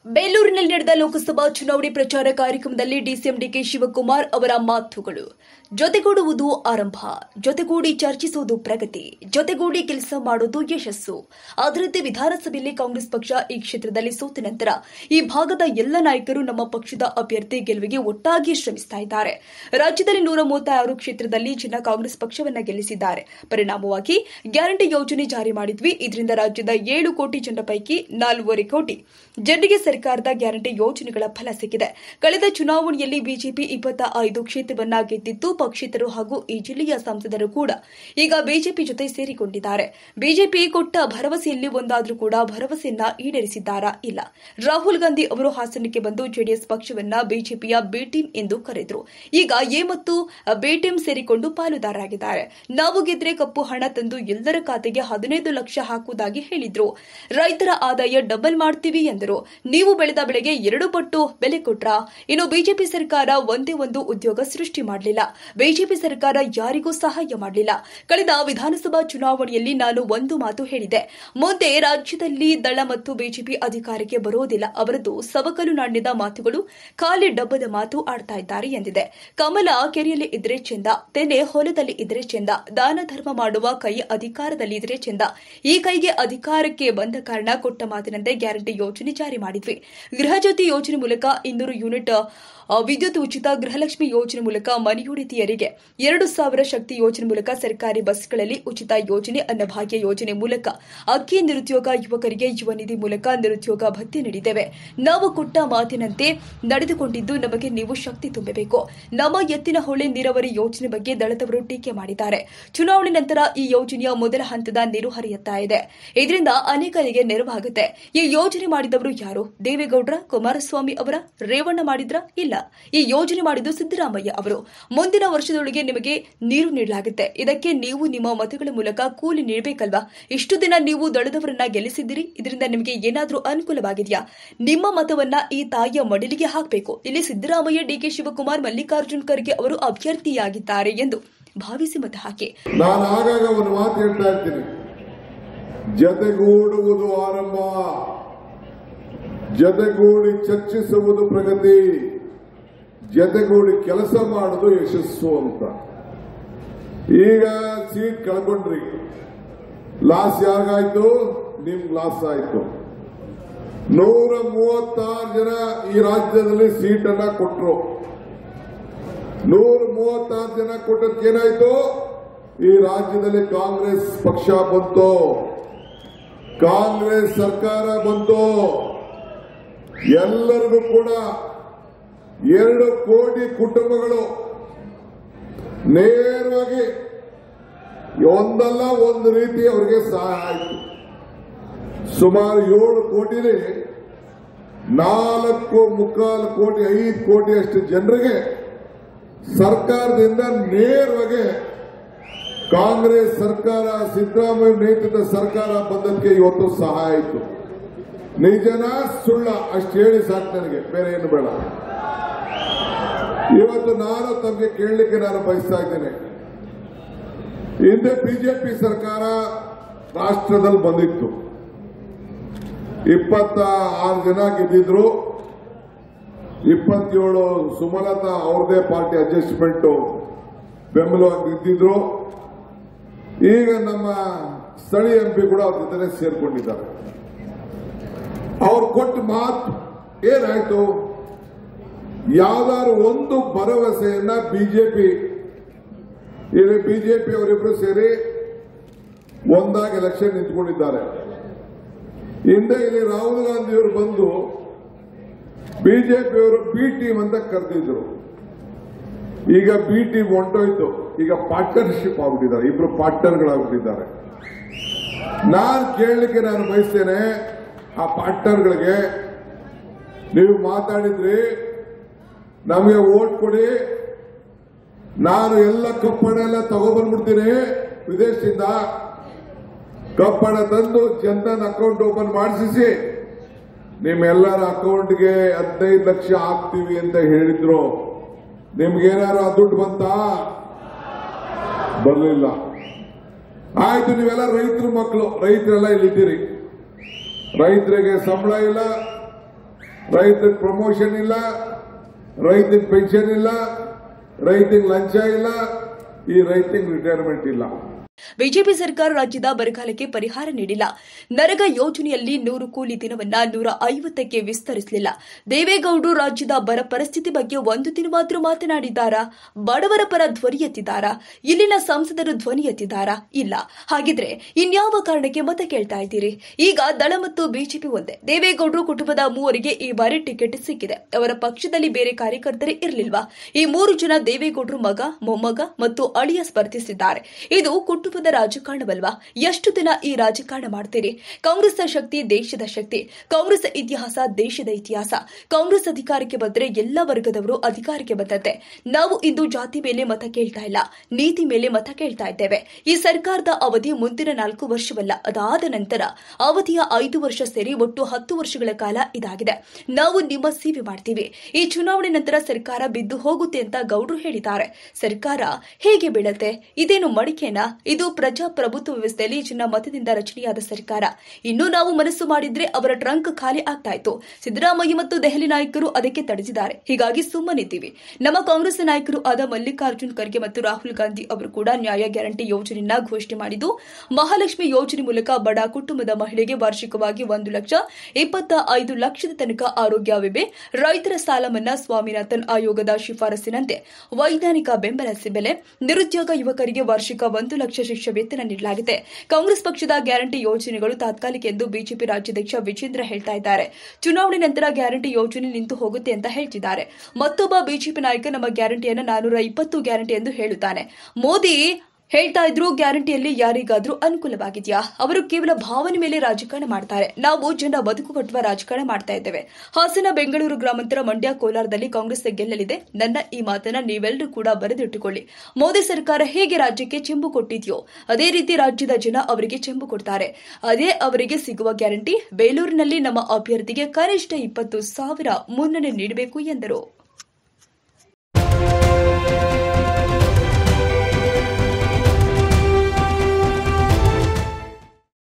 ಬೇಲೂರಿನಲ್ಲಿ ನಡೆದ ಲೋಕಸಭಾ ಚುನಾವಣೆ ಪ್ರಚಾರ ಕಾರ್ಯಕ್ರಮದಲ್ಲಿ ಡಿಸಿಎಂ ಡಿಕೆ ಶಿವಕುಮಾರ್ ಅವರ ಮಾತುಗಳು. ಜೊತೆಗೂಡುವುದು ಆರಂಭ, ಜೊತೆಗೂಡಿ ಚರ್ಚಿಸುವುದು ಪ್ರಗತಿ, ಜೊತೆಗೂಡಿ ಕೆಲಸ ಮಾಡುವುದು ಯಶಸ್ಸು. ಅದರಂತೆ ವಿಧಾನಸಭೆಯಲ್ಲಿ ಕಾಂಗ್ರೆಸ್ ಪಕ್ಷ ಈ ಕ್ಷೇತ್ರದಲ್ಲಿ ಸೋತ ನಂತರ ಈ ಭಾಗದ ಎಲ್ಲ ನಾಯಕರು ನಮ್ಮ ಪಕ್ಷದ ಅಭ್ಯರ್ಥಿ ಗೆಲುವಿಗೆ ಒಟ್ಟಾಗಿ ಶ್ರಮಿಸುತ್ತಿದ್ದಾರೆ. ರಾಜ್ಯದಲ್ಲಿ 136 ಕ್ಷೇತ್ರದಲ್ಲಿ ಜನ ಕಾಂಗ್ರೆಸ್ ಪಕ್ಷವನ್ನ ಗೆಲ್ಲಿಸಿದ್ದಾರೆ. ಪರಿಣಾಮವಾಗಿ ಗ್ಯಾರಂಟಿ ಯೋಜನೆ ಜಾರಿ ಮಾಡಿದ್ವಿ. ಇದರಿಂದ ರಾಜ್ಯದ 7 ಕೋಟಿ ಜನರ ಪೈಕಿ 4.5 ಕೋಟಿ ಜನರಿಗೆ ಸರ್ಕಾರದ ಗ್ಯಾರಂಟಿ ಯೋಜನೆಗಳ ಫಲ ಸಿಕ್ಕಿದೆ. ಕಳೆದ ಚುನಾವಣೆಯಲ್ಲಿ ಬಿಜೆಪಿ 25 ಕ್ಷೇತ್ರವನ್ನ ಗೆದ್ದಿದ್ದು, ಪಕ್ಷೇತರರು ಹಾಗೂ ಈ ಜಿಲ್ಲೆಯ ಸಂಸದರು ಕೂಡ ಈಗ ಬಿಜೆಪಿ ಜೊತೆ ಸೇರಿಕೊಂಡಿದ್ದಾರೆ. ಬಿಜೆಪಿ ಕೊಟ್ಟ ಭರವಸೆಯಲ್ಲಿ ಒಂದಾದರೂ ಕೂಡ ಭರವಸೆಯನ್ನ ಈಡೇರಿಸಿದ್ದಾರಾ? ಇಲ್ಲ. ರಾಹುಲ್ ಗಾಂಧಿ ಅವರು ಹಾಸನಕ್ಕೆ ಬಂದು ಜೆಡಿಎಸ್ ಪಕ್ಷವನ್ನ ಬಿಜೆಪಿಯ ಬಿ ಟೀಮ್ ಎಂದು ಕರೆದರು. ಈಗ ಎ ಮತ್ತು ಬಿ ಟೀಮ್ ಸೇರಿಕೊಂಡು ಪಾಲುದಾರರಾಗಿದ್ದಾರೆ. ನಾವು ಗೆದ್ರೆ ಕಪ್ಪು ಹಣ ತಂದು ಎಲ್ಲರ ಖಾತೆಗೆ 15 ಲಕ್ಷ ಹಾಕುವುದಾಗಿ ಹೇಳಿದ್ರು. ರೈತರ ಆದಾಯ ಡಬಲ್ ಮಾಡ್ತೀವಿ ಎಂದರು. ನೀವು ಬೆಳೆದ ಬೆಳೆಗೆ 2 ಪಟ್ಟು ಬೆಲೆ ಕೊಟ್ರ? ಇನ್ನು ಬಿಜೆಪಿ ಸರ್ಕಾರ ಒಂದೇ ಒಂದು ಉದ್ಯೋಗ ಸೃಷ್ಟಿ ಮಾಡಲಿಲ್ಲ. ಬಿಜೆಪಿ ಸರ್ಕಾರ ಯಾರಿಗೂ ಸಹಾಯ ಮಾಡಲಿಲ್ಲ. ಕಳೆದ ವಿಧಾನಸಭಾ ಚುನಾವಣೆಯಲ್ಲಿ ನಾನು ಒಂದು ಮಾತು ಹೇಳಿದೆ, ಮುಂದೆ ರಾಜ್ಯದಲ್ಲಿ ದಳ ಮತ್ತು ಬಿಜೆಪಿ ಅಧಿಕಾರಕ್ಕೆ ಬರೋದಿಲ್ಲ. ಅವರದ್ದು ಸವಕಲು ನಾಣ್ಯದ ಮಾತುಗಳು, ಖಾಲಿ ಡಬ್ಬದ ಮಾತು ಆಡ್ತಾ ಇದ್ದಾರೆ ಎಂದಿದೆ. ಕಮಲ ಕೆರೆಯಲ್ಲಿ ಇದ್ರೆ ಚೆಂದ, ತೆನೆ ಹೊಲದಲ್ಲಿ ಇದ್ರೆ ಚೆಂದ, ದಾನ ಧರ್ಮ ಮಾಡುವ ಕೈ ಅಧಿಕಾರದಲ್ಲಿ ಇದ್ರೆ ಚೆಂದ. ಈ ಕೈಗೆ ಅಧಿಕಾರಕ್ಕೆ ಬಂದ ಕಾರಣ ಕೊಟ್ಟ ಮಾತಿನಂತೆ ಗ್ಯಾರಂಟಿ ಯೋಜನೆ ಜಾರಿ ಮಾಡಿದ್ವಿ. ಗೃಹಜ್ಯೋತಿ ಯೋಜನೆ ಮೂಲಕ 200 ಯೂನಿಟ್ ವಿದ್ಯುತ್ ಉಚಿತ, ಗೃಹಲಕ್ಷ್ಮಿ ಯೋಜನೆ ಮೂಲಕ ಮನೆಯೊಡೆತಿಯರಿಗೆ 2,000, ಶಕ್ತಿ ಯೋಜನೆ ಮೂಲಕ ಸರ್ಕಾರಿ ಬಸ್ಗಳಲ್ಲಿ ಉಚಿತ ಯೋಜನೆ, ಅನ್ನಭಾಗ್ಯ ಯೋಜನೆ ಮೂಲಕ ಅಕ್ಕಿ, ನಿರುದ್ಯೋಗ ಯುವಕರಿಗೆ ಯುವ ನಿಧಿ ಮೂಲಕ ನಿರುದ್ಯೋಗ ಭತ್ಯೆ ನೀಡಿದ್ದೇವೆ. ನಾವು ಕೊಟ್ಟ ಮಾತಿನಂತೆ ನಡೆದುಕೊಂಡಿದ್ದು ನಮಗೆ ನೀವು ಶಕ್ತಿ ತುಂಬಬೇಕು. ನಮ್ಮ ಎತ್ತಿನಹೊಳೆ ನೀರಾವರಿ ಯೋಜನೆ ಬಗ್ಗೆ ದಳದವರು ಟೀಕೆ ಮಾಡಿದ್ದಾರೆ. ಚುನಾವಣೆ ನಂತರ ಈ ಯೋಜನೆಯ ಮೊದಲ ಹಂತದ ನೀರು ಹರಿಯುತ್ತಾ ಇದೆ. ಇದರಿಂದ ಅನೇಕರಿಗೆ ನೆರವಾಗುತ್ತೆ. ಈ ಯೋಜನೆ ಮಾಡಿದವರು ಯಾರು? ದೇವೇಗೌಡರ, ಕುಮಾರಸ್ವಾಮಿ ಅವರ, ರೇವಣ್ಣ ಮಾಡಿದ್ರ? ಇಲ್ಲ. ಈ ಯೋಜನೆ ಮಾಡಿದ್ದು ಸಿದ್ದರಾಮಯ್ಯ ಅವರು. ಮುಂದಿನ ವರ್ಷದೊಳಗೆ ನಿಮಗೆ ನೀರು ನೀಡಲಾಗುತ್ತೆ. ಇದಕ್ಕೆ ನೀವು ನಿಮ್ಮ ಮತಗಳ ಮೂಲಕ ಕೂಲಿ ನೀಡಬೇಕಲ್ವಾ? ಇಷ್ಟು ದಿನ ನೀವು ದಳದವರನ್ನ ಗೆಲ್ಲಿಸಿದ್ದೀರಿ. ಇದರಿಂದ ನಿಮಗೆ ಏನಾದರೂ ಅನುಕೂಲವಾಗಿದೆಯಾ? ನಿಮ್ಮ ಮತವನ್ನ ಈ ತಾಯಿಯ ಮಡಿಲಿಗೆ ಹಾಕಬೇಕು. ಇಲ್ಲಿ ಸಿದ್ದರಾಮಯ್ಯ, ಡಿಕೆ ಶಿವಕುಮಾರ್, ಮಲ್ಲಿಕಾರ್ಜುನ್ ಖರ್ಗೆ ಅವರು ಅಭ್ಯರ್ಥಿಯಾಗಿದ್ದಾರೆ ಎಂದು ಭಾವಿಸಿ ಮತ ಹಾಕಿ. ನಾನು ಆಗಾಗ ಒಂದು ಮಾತು ಹೇಳ್ತಾ ಇರ್ತೀನಿ, ಜತೆಗೂಡುವುದು ಆರಂಭ, ಜತೆಗೂಡಿ ಚರ್ಚಿಸುವುದು ಪ್ರಗತಿ, ಜತೆಗೂಡಿ ಕೆಲಸ ಮಾಡುವುದು ಯಶಸ್ಸು ಅಂತ. ಈಗ ಸೀಟ್ ಕಳ್ಕೊಂಡ್ರಿ, ಲಾಸ್ ಯಾರಿಗಾಯ್ತು? ನಿಮ್ ಲಾಸ್ ಆಯ್ತು. 136 ಜನ ಈ ರಾಜ್ಯದಲ್ಲಿ ಸೀಟ್ ಅನ್ನ ಕೊಟ್ಟರು. 136 ಜನ ಕೊಟ್ಟದಕ್ಕೇನಾಯ್ತು? ಈ ರಾಜ್ಯದಲ್ಲಿ ಕಾಂಗ್ರೆಸ್ ಪಕ್ಷ ಬಂತು, ಕಾಂಗ್ರೆಸ್ ಸರ್ಕಾರ ಬಂತು. ಎಲ್ಲರಿಗೂ ಕೂಡ 2 ಕೋಟಿ ಕುಟುಂಬಗಳು ನೇರವಾಗಿ ಒಂದಲ್ಲ ಒಂದು ರೀತಿ ಅವರಿಗೆ ಸಹಾಯ ಆಯಿತು. ಸುಮಾರು 7 ಕೋಟಿಲಿ 4.25 ಕೋಟಿ 5 ಕೋಟಿ ಅಷ್ಟು ಜನರಿಗೆ ಸರ್ಕಾರದಿಂದ ನೇರವಾಗಿ ಕಾಂಗ್ರೆಸ್ ಸರ್ಕಾರ, ಸಿದ್ದರಾಮಯ್ಯ ನೇತೃತ್ವದ ಸರ್ಕಾರ ಬಂದಕ್ಕೆ ಇವತ್ತು ಸಹಾಯ ಆಯಿತು. ನಿಜನ ಸುಳ್ಳ ಅಷ್ಟು ಹೇಳಿ ಸಾಕು, ನನಗೆ ಬೇರೆ ಏನು ಬೇಡ. ಇವತ್ತು ನಾನು ತಮಗೆ ಕೇಳಲಿಕ್ಕೆ ಬಯಸ್ತಾ ಇದ್ದೇನೆ, ಹಿಂದೆ ಬಿಜೆಪಿ ಸರ್ಕಾರ ರಾಷ್ಟ್ರದಲ್ಲಿ ಬಂದಿತ್ತು, 26 ಜನ ಗೆದ್ದಿದ್ರು, 27 ಸುಮಲತಾ ಅವ್ರದೇ ಪಾರ್ಟಿ ಅಡ್ಜಸ್ಟ್ಮೆಂಟ್ ಬೆಂಬಲವಾಗಿ ಗೆದ್ದಿದ್ರು. ಈಗ ನಮ್ಮ ಸ್ಥಳೀಯ ಎಂಪಿ ಕೂಡ ಅವ್ರ ಜೊತೆ ಸೇರ್ಕೊಂಡಿದ್ದಾರೆ. ಅವ್ರು ಕೊಟ್ಟ ಮಾತು ಏನಾಯ್ತು? ಯಾವ್ದಾದ್ರು ಒಂದು ಭರವಸೆಯನ್ನ ಬಿಜೆಪಿ, ಇಲ್ಲಿ ಬಿಜೆಪಿ ಅವರಿಬ್ರು ಸೇರಿ ಒಂದಾಗಿ ಎಲೆಕ್ಷನ್ ನಿಂತ್ಕೊಂಡಿದ್ದಾರೆ. ಹಿಂದೆ ಇಲ್ಲಿ ರಾಹುಲ್ ಗಾಂಧಿ ಅವರು ಬಂದು ಬಿಜೆಪಿ ಅವರು ಬಿ ಟೀಮ್ ಅಂತ ಕರೆದಿದ್ರು. ಈಗ ಬಿ ಟೀಮ್ ಹೊಂಟೋಯ್ತು, ಈಗ ಪಾರ್ಟ್ನರ್ಶಿಪ್ ಆಗ್ಬಿಟ್ಟಿದ್ದಾರೆ, ಇಬ್ರು ಪಾರ್ಟ್ನರ್ಗಳಾಗ್ಬಿಟ್ಟಿದ್ದಾರೆ. ನಾನು ಕೇಳಲಿಕ್ಕೆ ಬಯಸ್ತೇನೆ, ಆ ಪಾರ್ಟ್ನರ್ಗಳಿಗೆ, ನೀವು ಮಾತಾಡಿದ್ರಿ ನಮಗೆ ವೋಟ್ ಕೊಡಿ, ನಾನು ಎಲ್ಲ ಕಪ್ಪಣ ಎಲ್ಲ ತಗೊಬಂದ್ಬಿಡ್ತೀನಿ ವಿದೇಶದಿಂದ, ಕಪ್ಪಣ ತಂದು ಜನಧನ್ ಅಕೌಂಟ್ ಓಪನ್ ಮಾಡಿಸಿ ನಿಮ್ಮೆಲ್ಲರ ಅಕೌಂಟ್ಗೆ 15 ಲಕ್ಷ ಹಾಕ್ತೀವಿ ಅಂತ ಹೇಳಿದ್ರು. ನಿಮ್ಗೇನಾರು ಆ ದುಡ್ಡು ಬಂತಾ? ಬರಲಿಲ್ಲ. ಆಯ್ತು, ನೀವೆಲ್ಲ ರೈತರ ಮಕ್ಕಳು, ರೈತರೆಲ್ಲ ಇಲ್ಲಿದ್ದೀರಿ, ರೈತರಿಗೆ ಸಂಬಳ ಇಲ್ಲ, ರೈತರಿಗೆ ಪ್ರಮೋಷನ್ ಇಲ್ಲ, ರೈತರಿಗೆ ಪೆನ್ಷನ್ ಇಲ್ಲ, ರೈತರಿಗೆ ಲಂಚ ಇಲ್ಲ, ಈ ರೈತರಿಗೆ ರಿಟೈರ್ಮೆಂಟ್ ಇಲ್ಲ. ಬಿಜೆಪಿ ಸರ್ಕಾರ ರಾಜ್ಯದ ಬರಗಾಲಕ್ಕೆ ಪರಿಹಾರ ನೀಡಿಲ್ಲ. ನರೇಗಾ ಯೋಜನೆಯಲ್ಲಿ 100 ಕೂಲಿ ದಿನವನ್ನ 150ಕ್ಕೆ ವಿಸ್ತರಿಸಲಿಲ್ಲ. ದೇವೇಗೌಡರು ರಾಜ್ಯದ ಬರ ಪರಿಸ್ಥಿತಿ ಬಗ್ಗೆ ಒಂದು ದಿನವಾದರೂ ಮಾತನಾಡಿದ್ದಾರಾ? ಬಡವರ ಪರ ಧ್ವನಿ ಎತ್ತಿದ್ದಾರಾ? ಇಲ್ಲಿನ ಸಂಸದರು ಧ್ವನಿ ಎತ್ತಿದ್ದಾರಾ? ಇಲ್ಲ. ಹಾಗಿದ್ರೆ ಇನ್ಯಾವ ಕಾರಣಕ್ಕೆ ಮತ ಕೇಳ್ತಾ ಇದ್ದೀರಿ? ಈಗ ದಳ ಮತ್ತು ಬಿಜೆಪಿ ಒಂದೇ. ದೇವೇಗೌಡರು ಕುಟುಂಬದ 3ರಿಗೆ ಈ ಬಾರಿ ಟಿಕೆಟ್ ಸಿಕ್ಕಿದೆ. ಅವರ ಪಕ್ಷದಲ್ಲಿ ಬೇರೆ ಕಾರ್ಯಕರ್ತರೇ ಇರಲಿಲ್ವಾ? ಈ 3 ಜನ ದೇವೇಗೌಡರು ಮಗ, ಮೊಮ್ಮಗ ಮತ್ತು ಅಳಿಯ ಸ್ಪರ್ಧಿಸಿದ್ದಾರೆ. ಇದು ಕುಟುಂಬದ ರಾಜಕಾರಣವಲ್ವಾ? ಎಷ್ಟು ದಿನ ಈ ರಾಜಕಾರಣ ಮಾಡ್ತೀರಿ? ಕಾಂಗ್ರೆಸ್ ಶಕ್ತಿ ದೇಶದ ಶಕ್ತಿ, ಕಾಂಗ್ರೆಸ್ ಇತಿಹಾಸ ದೇಶದ ಇತಿಹಾಸ. ಕಾಂಗ್ರೆಸ್ ಅಧಿಕಾರಕ್ಕೆ ಬಂದರೆ ಎಲ್ಲ ವರ್ಗದವರು ಅಧಿಕಾರಕ್ಕೆ ಬಂದಂತೆ. ನಾವು ಇಂದು ಜಾತಿ ಮೇಲೆ ಮತ ಕೇಳ್ತಾ ಇಲ್ಲ, ನೀತಿ ಮೇಲೆ ಮತ ಕೇಳ್ತಾ ಇದ್ದೇವೆ. ಈ ಸರ್ಕಾರದ ಅವಧಿ ಮುಂದಿನ 4 ವರ್ಷವಲ್ಲ, ಅದಾದ ನಂತರ ಅವಧಿಯ 5 ವರ್ಷ ಸೇರಿ ಒಟ್ಟು 10 ವರ್ಷಗಳ ಕಾಲ ಇದಾಗಿದೆ. ನಾವು ನಿಮ್ಮ ಸೇವೆ ಮಾಡ್ತೀವಿ. ಈ ಚುನಾವಣೆ ನಂತರ ಸರ್ಕಾರ ಬಿದ್ದು ಹೋಗುತ್ತೆ ಅಂತ ಗೌಡ್ರು ಹೇಳಿದ್ದಾರೆ. ಸರ್ಕಾರ ಹೇಗೆ ಬೀಳತ್ತೆ? ಇದೇನು ಮಡಿಕೆನಾ? ಇದು ಪ್ರಜಾಪ್ರಭುತ್ವ ವ್ಯವಸ್ಥೆಯಲ್ಲಿ ಜನ ಮತದಿಂದ ರಚನೆಯಾದ ಸರ್ಕಾರ. ಇನ್ನು ನಾವು ಮನಸ್ಸು ಮಾಡಿದ್ರೆ ಅವರ ಟ್ರಂಕ್ ಖಾಲಿ ಆಗ್ತಾ ಇತ್ತು. ಸಿದ್ದರಾಮಯ್ಯ ಮತ್ತು ದೆಹಲಿ ನಾಯಕರು ಅದಕ್ಕೆ ತಡೆದಿದ್ದಾರೆ. ಹೀಗಾಗಿ ಸುಮ್ಮನಿದ್ದೀವಿ. ನಮ್ಮ ಕಾಂಗ್ರೆಸ್ ನಾಯಕರು ಆದ ಮಲ್ಲಿಕಾರ್ಜುನ್ ಖರ್ಗೆ ಮತ್ತು ರಾಹುಲ್ ಗಾಂಧಿ ಅವರು ಕೂಡ ನ್ಯಾಯ ಗ್ಯಾರಂಟಿ ಯೋಜನೆಯನ್ನ ಘೋಷಣೆ ಮಾಡಿದ್ದು, ಮಹಾಲಕ್ಷ್ಮಿ ಯೋಜನೆ ಮೂಲಕ ಬಡ ಕುಟುಂಬದ ಮಹಿಳೆಗೆ ವಾರ್ಷಿಕವಾಗಿ 1,25,00,000 ಲಕ್ಷದ ತನಕ ಆರೋಗ್ಯ ವಿಮೆ, ರೈತರ ಸಾಲ ಮನ್ನಾ, ಸ್ವಾಮಿನಾಥನ್ ಆಯೋಗದ ಶಿಫಾರಸಿನಂತೆ ವೈಜ್ಞಾನಿಕ ಬೆಂಬಲ ಬೆಲೆ, ನಿರುದ್ಯೋಗ ಯುವಕರಿಗೆ ವಾರ್ಷಿಕ 1 ಲಕ್ಷ ಶಿಕ್ಷೆ ವೇತನ ನೀಡಲಾಗಿದೆ. ಕಾಂಗ್ರೆಸ್ ಪಕ್ಷದ ಗ್ಯಾರಂಟಿ ಯೋಜನೆಗಳು ತಾತ್ಕಾಲಿಕ ಎಂದು ಬಿಜೆಪಿ ರಾಜ್ಯಾಧ್ಯಕ್ಷ ವಿಜೇಂದ್ರ ಹೇಳ್ತಾ ಇದ್ದಾರೆ. ಚುನಾವಣೆ ನಂತರ ಗ್ಯಾರಂಟಿ ಯೋಜನೆ ನಿಂತು ಹೋಗುತ್ತೆ ಅಂತ ಹೇಳ್ತಿದ್ದಾರೆ. ಮತ್ತೊಬ್ಬ ಬಿಜೆಪಿ ನಾಯಕ ನಮ್ಮ ಗ್ಯಾರಂಟಿಯನ್ನು 420 ಗ್ಯಾರಂಟಿ ಎಂದು ಹೇಳುತ್ತಾನೆ. ಮೋದಿ ಹೇಳ್ತಾ ಇದ್ರು ಗ್ಯಾರಂಟಿಯಲ್ಲಿ ಯಾರಿಗಾದ್ರೂ ಅನುಕೂಲವಾಗಿದೆಯಾ? ಅವರು ಕೇವಲ ಭಾವನೆ ಮೇಲೆ ರಾಜಕಾರಣ ಮಾಡ್ತಾರೆ. ನಾವು ಜನ ಬದುಕು ಕಟ್ಟುವ ರಾಜಕಾರಣ ಮಾಡ್ತಾ ಇದ್ದೇವೆ. ಹಾಸನ, ಬೆಂಗಳೂರು ಗ್ರಾಮಾಂತರ, ಮಂಡ್ಯ, ಕೋಲಾರದಲ್ಲಿ ಕಾಂಗ್ರೆಸ್ ಗೆಲ್ಲಲಿದೆ. ನನ್ನ ಈ ಮಾತನ್ನ ನೀವೆಲ್ಲರೂ ಕೂಡ ಬರೆದಿಟ್ಟುಕೊಳ್ಳಿ. ಮೋದಿ ಸರ್ಕಾರ ಹೇಗೆ ರಾಜ್ಯಕ್ಕೆ ಚೆಂಬು ಕೊಟ್ಟಿದೆಯೋ ಅದೇ ರೀತಿ ರಾಜ್ಯದ ಜನ ಅವರಿಗೆ ಚೆಂಬು ಕೊಡ್ತಾರೆ. ಅದೇ ಅವರಿಗೆ ಸಿಗುವ ಗ್ಯಾರಂಟಿ. ಬೇಲೂರಿನಲ್ಲಿ ನಮ್ಮ ಅಭ್ಯರ್ಥಿಗೆ ಕನಿಷ್ಠ 20,000 ಮುನ್ನಡೆ ನೀಡಬೇಕು ಎಂದರು.